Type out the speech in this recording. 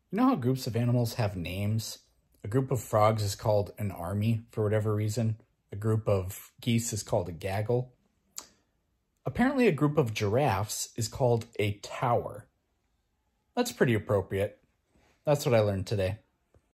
You know how groups of animals have names? A group of frogs is called an army for whatever reason. A group of geese is called a gaggle. Apparently a group of giraffes is called a tower. That's pretty appropriate. That's what I learned today.